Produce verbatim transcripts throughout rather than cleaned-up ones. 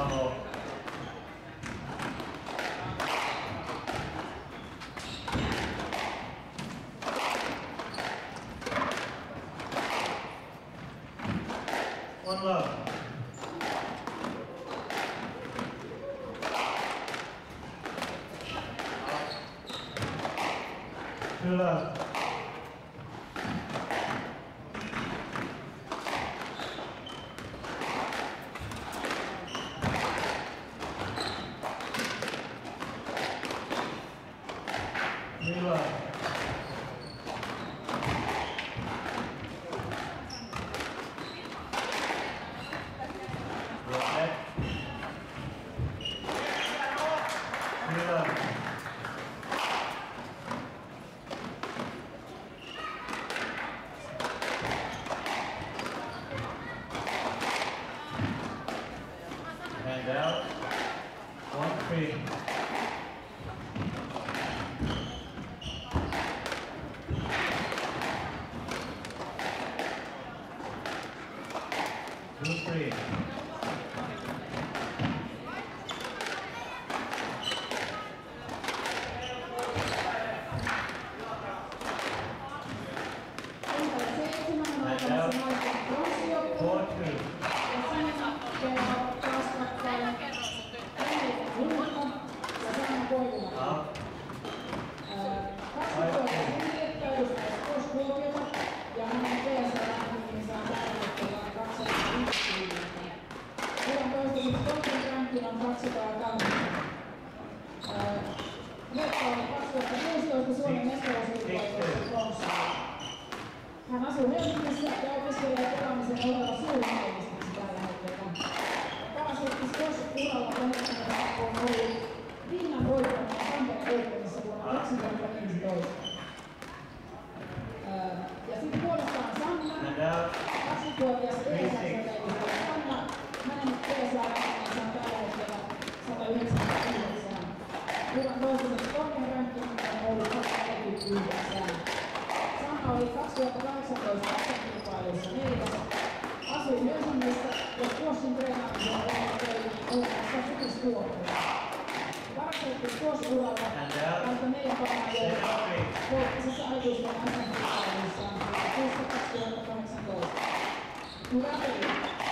more. One love. Two love. Three love. Hand out. One, three. Two, three. Hand out. Four, two. Up. Ja hänen P S-lähtiminsä on tällä kaksisataayksi. Uran toistaiseksi toisen rankin on kaksisataakahdeksan. Mekka oli kaksituhattakuusitoista Suomen mestaruusyhteisössä Lontoossa. Hän asuu Helsingissä ja opiskelee pelaamisen ohella suunnitelmistiksi tällä hetkellä. Parasjoki Squash-uralla kahdeksankymmentä on ollut Vinnan voittaminen Tampere Openissa vuonna kaksituhattaviisitoista. Ja sitten puolestaan Sanna, kaksikymmentävuotias E-säksöteilistä. Sanna, hänen P S-lähtiminsä on tällä hetkellä sata yhdeksänkymmentäyhdeksän. Uran toistaiseksi korkein ranking on ollut sataneljäkymmentäyhdeksän. Sanna oli kaksituhattakahdeksantoista kilpailuissa neljäs. Asui Helsingissä ja squashin treenaamisen ohella töihin Oulunassa Futiskuopilla. Parasjoki Squash-uralla alkoi neljän parhaan joukkoon poliittisessa aikuisvuonna S M-kilpailuissaan kaksituhattakahdeksantoista. Hyvä peli!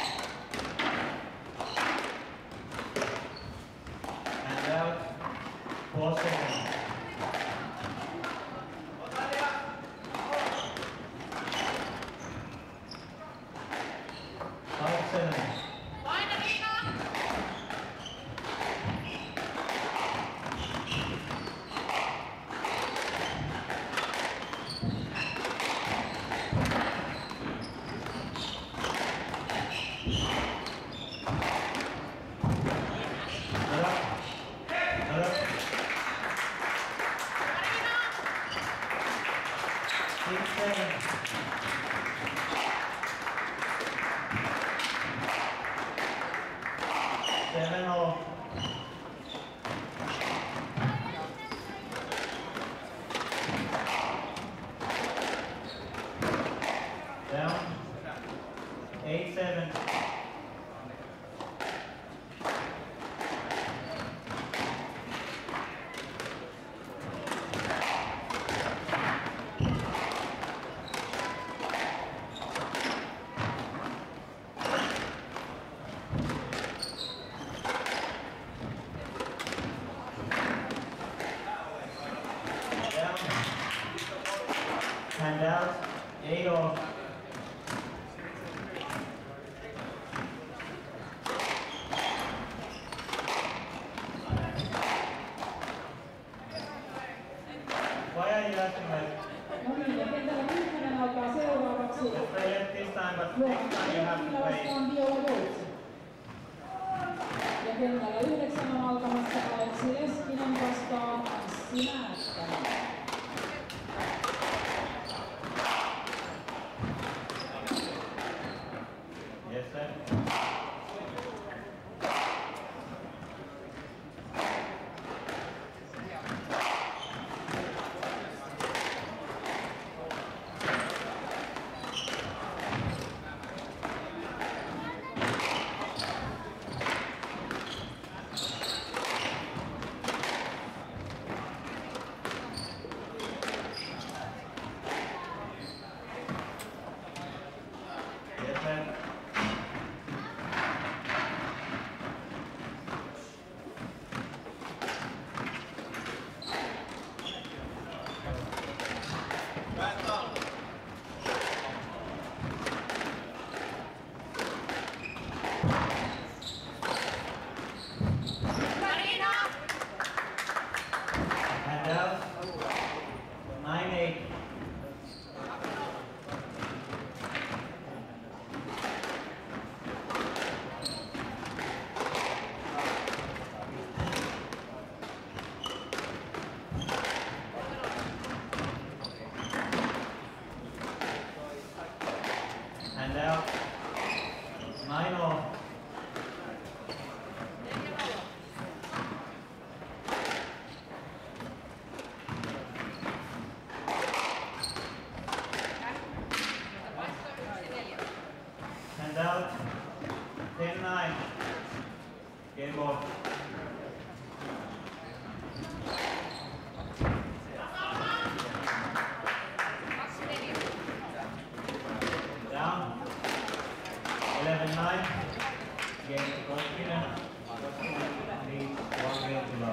Hand out. Four seconds. Five seconds. Seven all. Down. Eight, seven. Hand out, eight off. Why are you asking that? No niin, ja kentällä Mykkänen alkaa seuraavaksi. Just play it this time, but next time you have to play. Vastaan Viola Joutsi. Ja kentällä yhdeksän on alkamassa Aleksi Leskinen vastaan Anssi Määttä. Yes, sir. Nine all. Hand out. Ten nine. Game off. Down. Eleven nine. Game to Koskinen. Koskinen leads one game to love.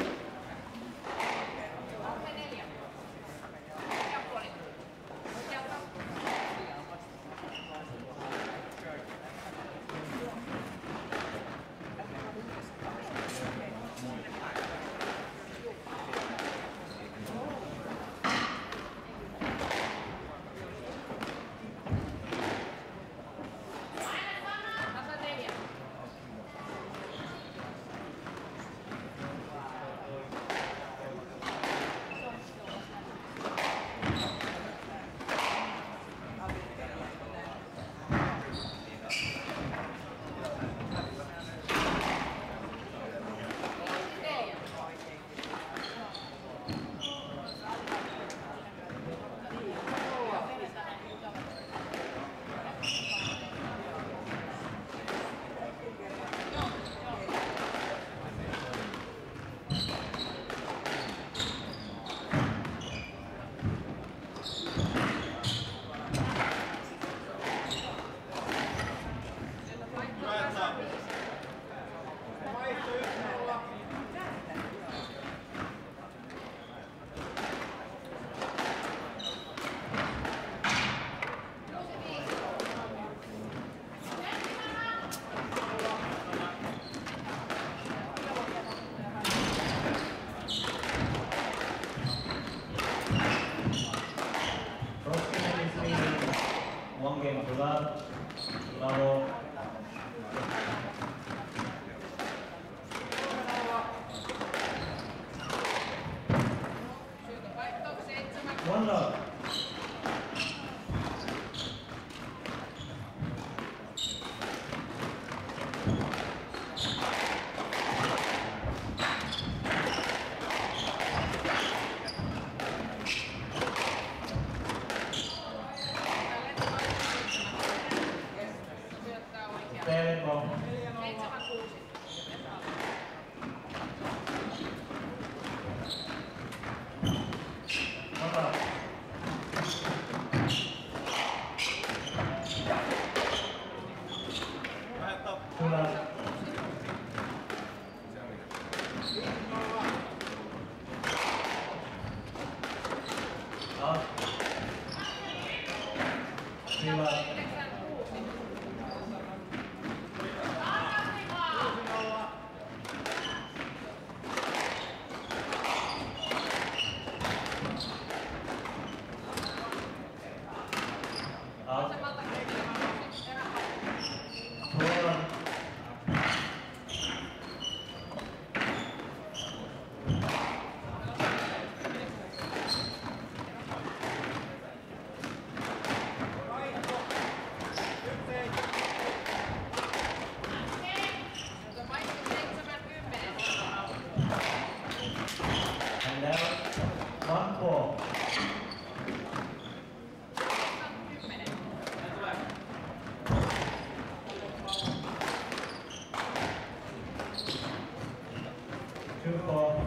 Koskinen is leading one game to love. Lavo. One love. Seven ball. One love. Two love. Out. Three love. Out. Four. And now one four. Two four.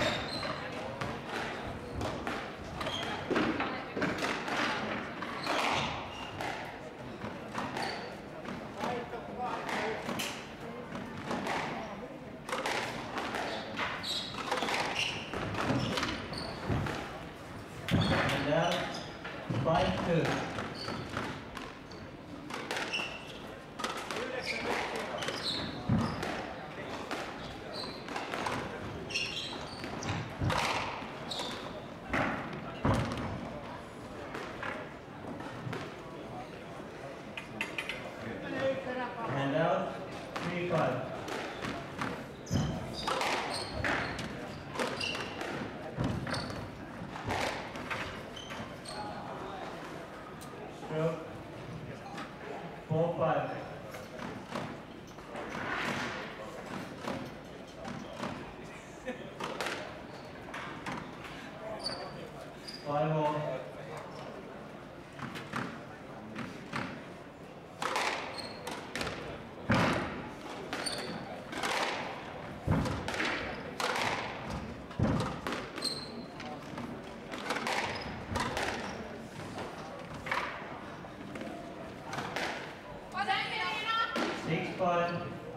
And now five two. Hand out, three five. Stroke, four five. five.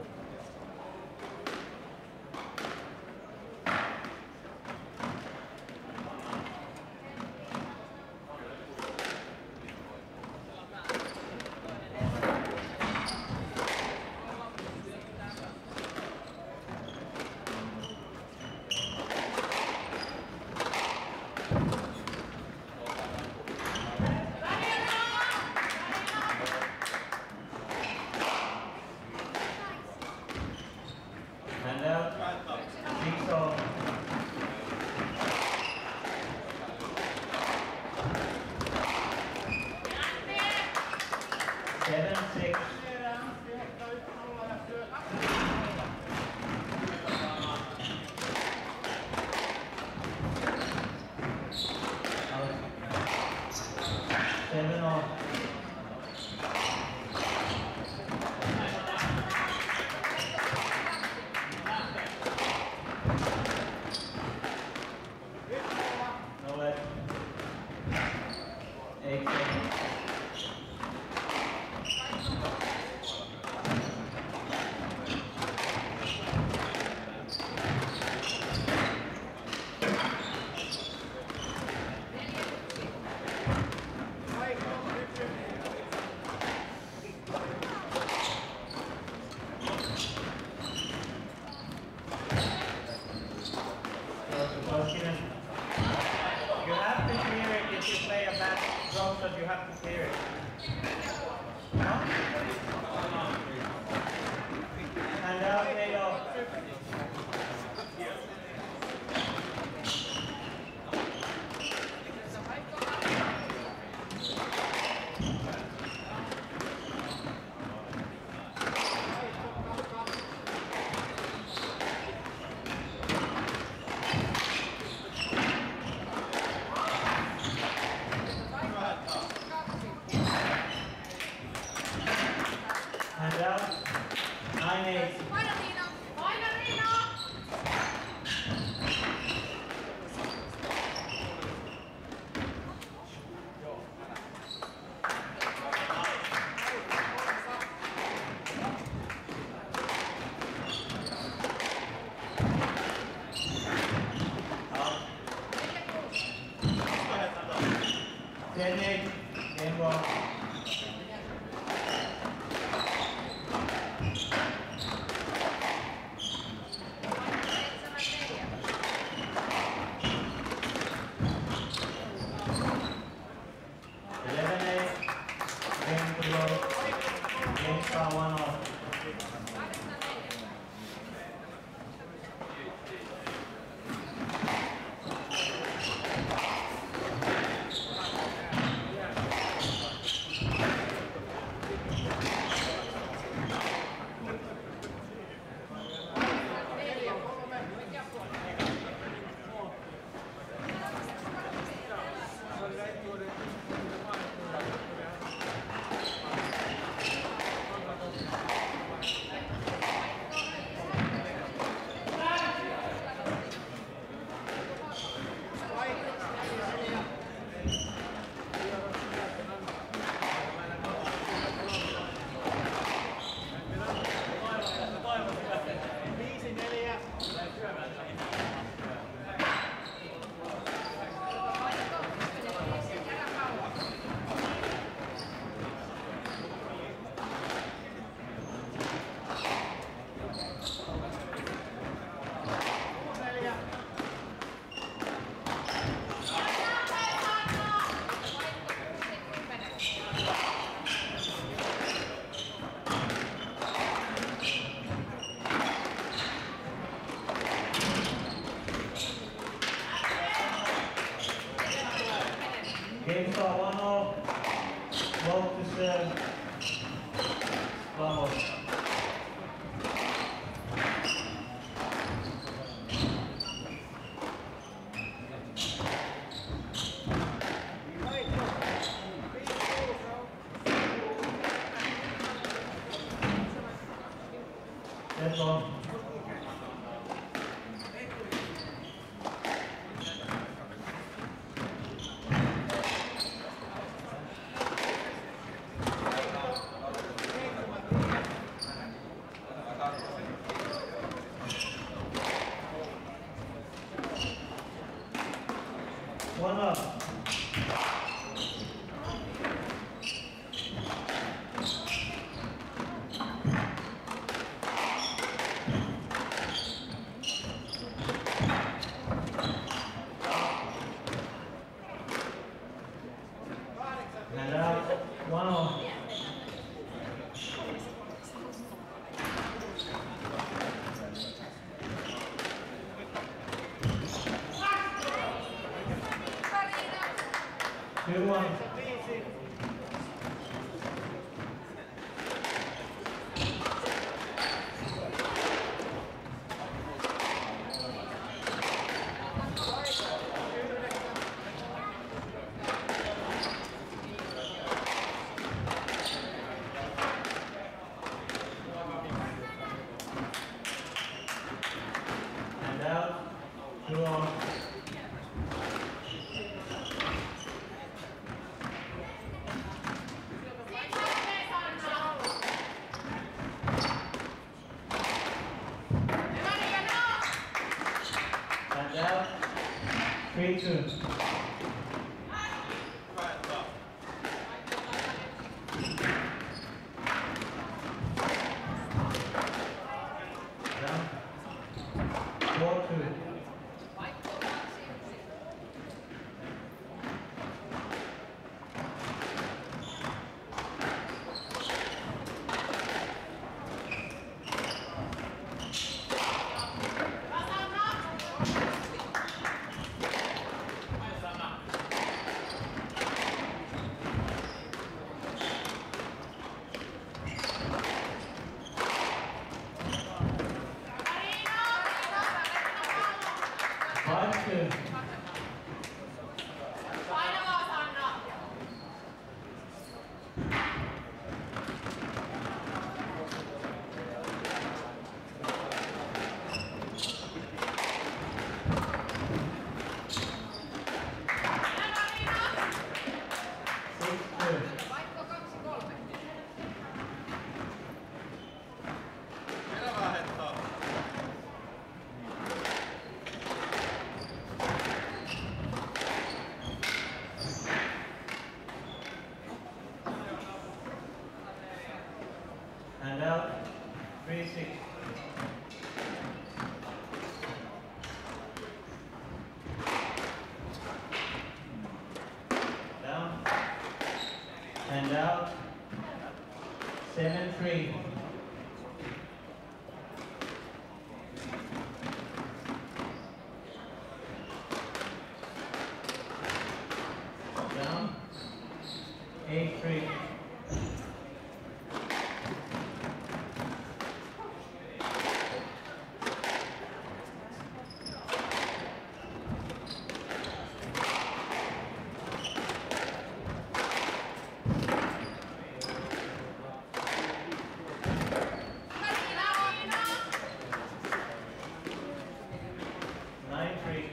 Hand out. Jigsaw. Seven, six. Seven off. No let. Eight seconds. You have to clear it if you play a bad drop shot, you have to clear it. No? Hand out, Taylor. Hand out. Nine, eight. Ten, eight. Game ball. Eleven, eight. Game to go. Game star one off. Game star one off. Love to serve. Vamos. That's all. two one. And out, two on. And out, three two. Down, four two. Five two. Six two. And out, three six. Down, and out, seven three. Down, eight three. Nine three.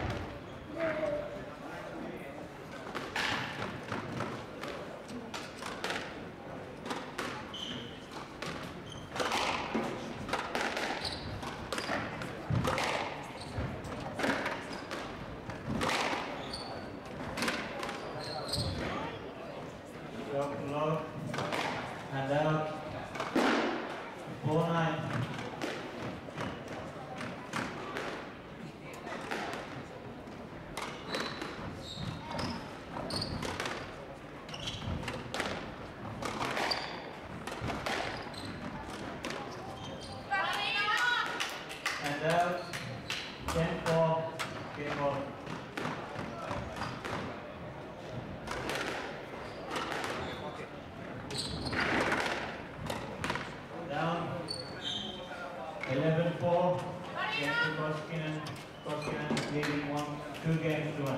Drop low and out. Four nine. And out, ten four, game over. Down, eleven four, game to Koskinen, Koskinen leading one, two games to one.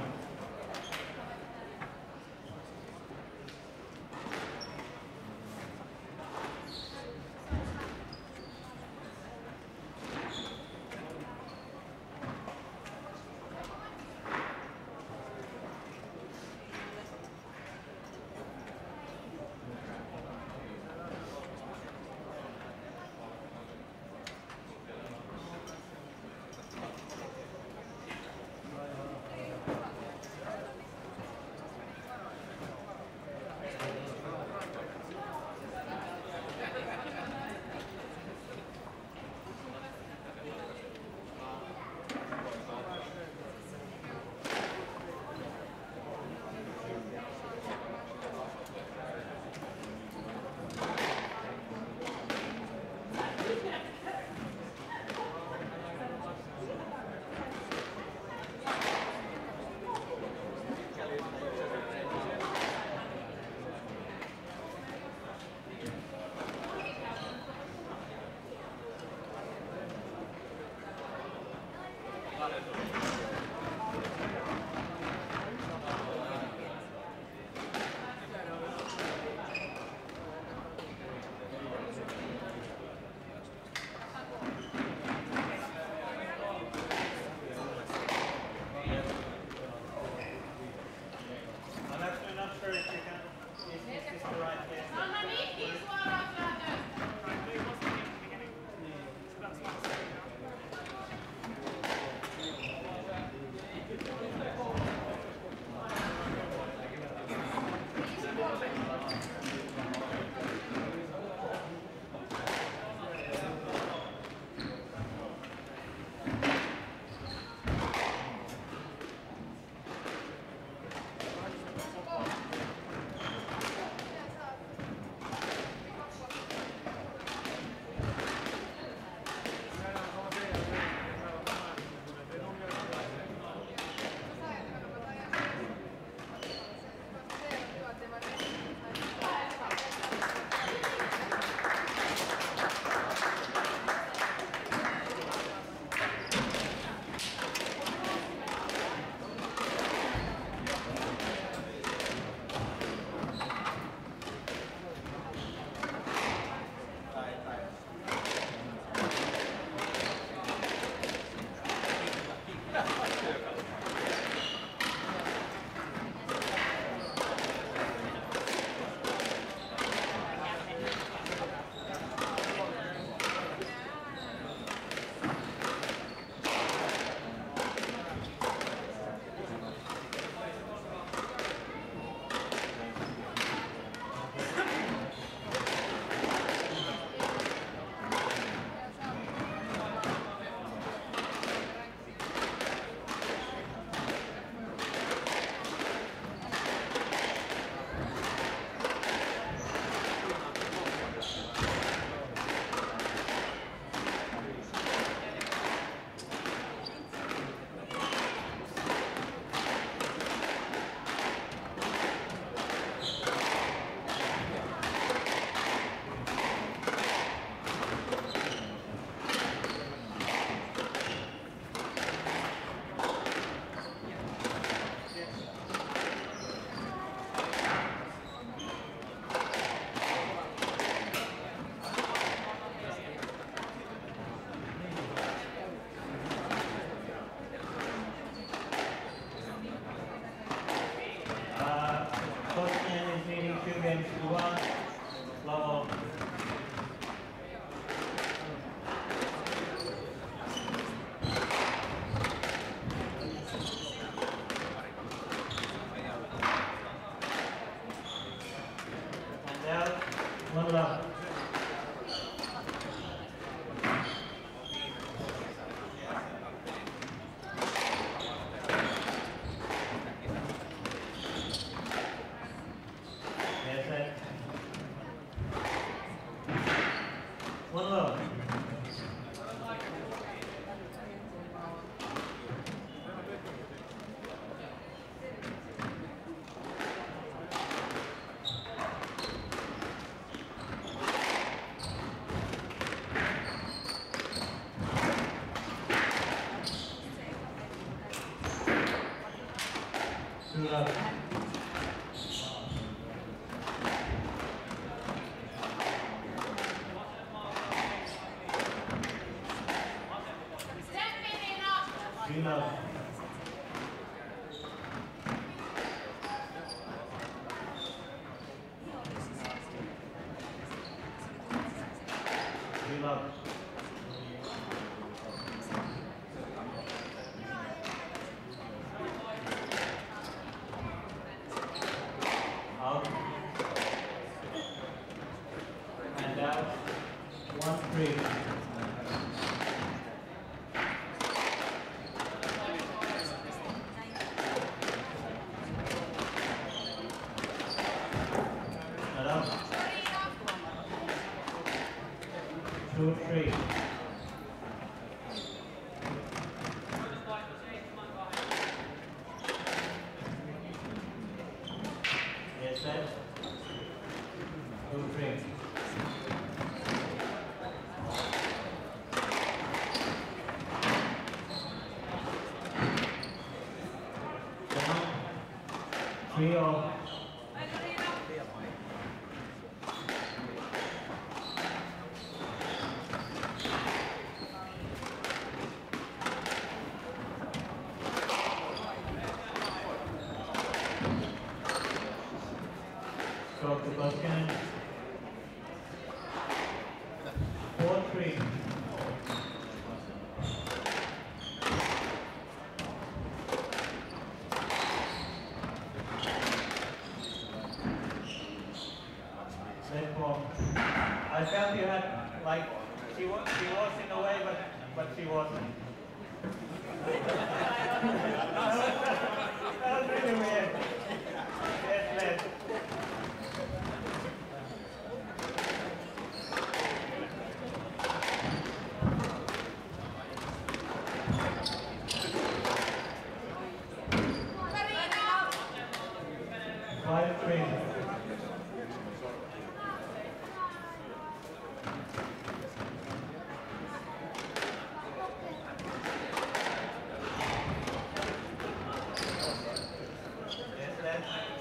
One love. Two love. Three love. Three love. Out. And out. One three. And up. Two three. Yes, sir. Two three. Down. Three all. Stroke to Koskinen. Four three. Set four. I felt you had, like, she was, she was in a way, but, but she wasn't. That was really weird. Yes, led. Five three. Yes, sir.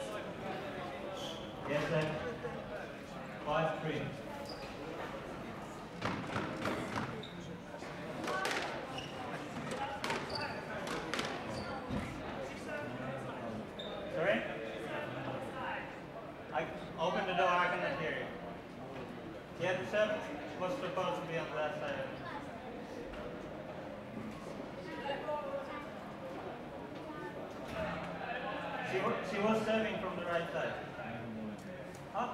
Yes, sir. Five three. Sorry? I open the door, I cannot hear you. Yeah, the serve was supposed to be on that side. She, wa- she was serving from the right side. Huh?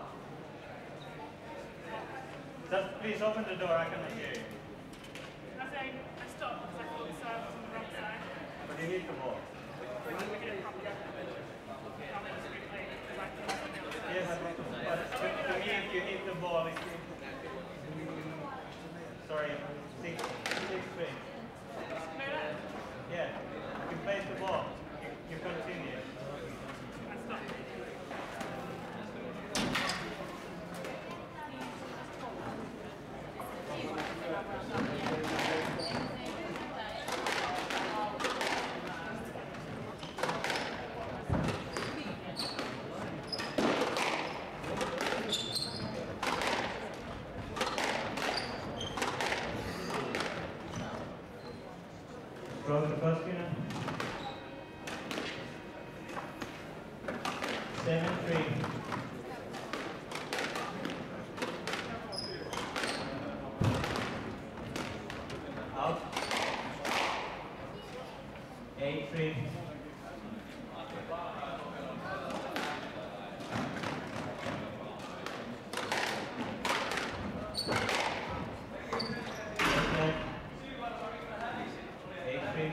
Just please open the door, I cannot hear you. I was saying, I stopped because I thought the serve was on the wrong side. But you hit the ball. We didn't probably have to replay it because I thought something else. Yes, but to, to me, if you hit the ball, it's sorry, six, six three. No, no, Yeah, you place the ball, you, you continue. I stopped. Throw the first unit. Seven three. Out. Eight three. Eight three.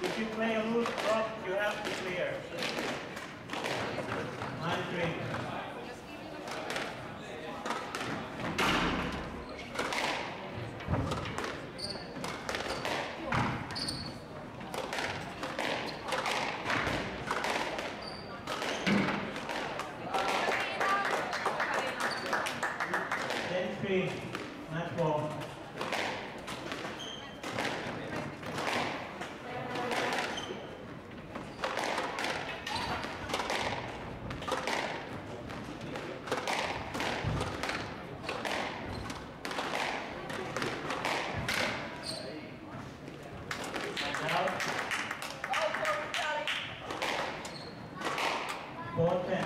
If you play a loose drop, you have to clear. Nine three. Ten three. Match ball. Four ten.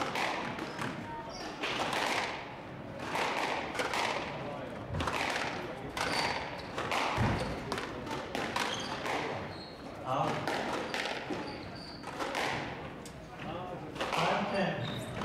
Out. Five ten.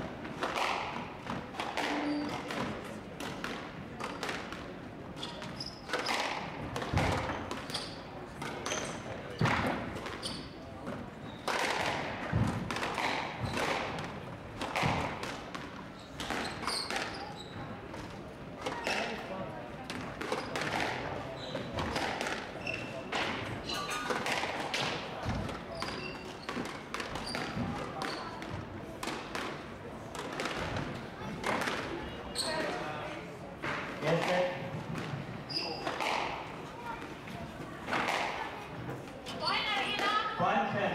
Yes, sir. Five ten.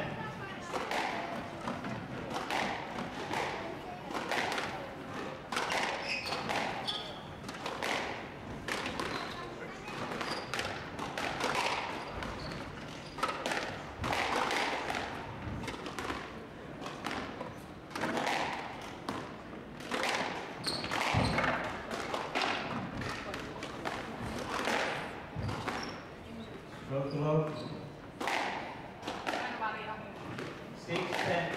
Go to low. Six ten.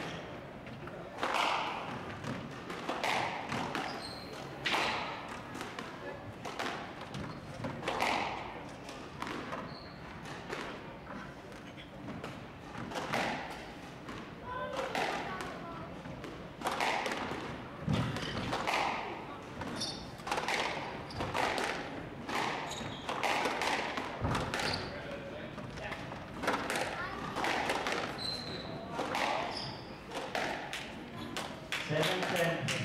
Seven ten.